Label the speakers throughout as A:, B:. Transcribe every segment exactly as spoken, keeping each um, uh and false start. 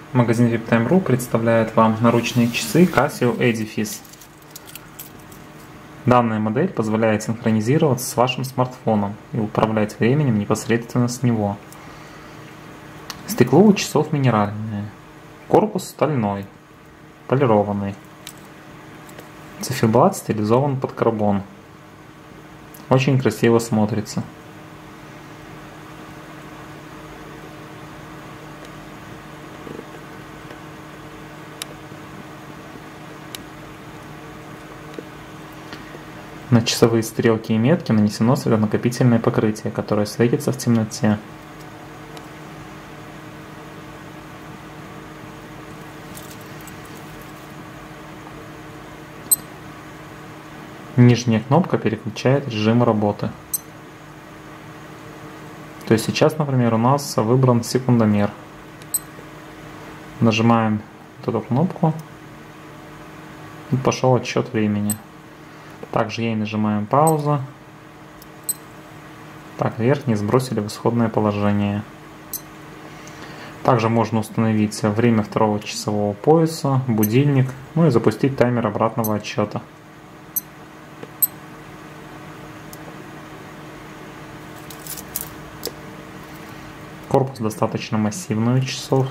A: Магазин виптайм точка ру представляет вам наручные часы Casio Edifice. Данная модель позволяет синхронизироваться с вашим смартфоном и управлять временем непосредственно с него. Стекло у часов минеральное, корпус стальной, полированный. Циферблат стилизован под карбон. Очень красиво смотрится. На часовые стрелки и метки нанесено светонакопительное покрытие, которое светится в темноте. Нижняя кнопка переключает режим работы. То есть сейчас, например, у нас выбран секундомер. Нажимаем вот эту кнопку и пошел отсчет времени. Также ей нажимаем пауза. Так, верхний сбросили в исходное положение. Также можно установить время второго часового пояса, будильник, ну и запустить таймер обратного отсчета. Корпус достаточно массивный у часов.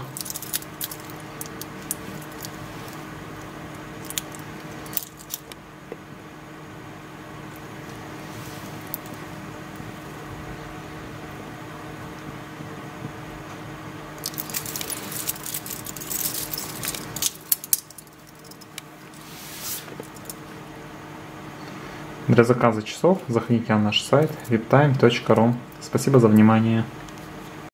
A: Для заказа часов заходите на наш сайт виптайм точка ру. Спасибо за внимание.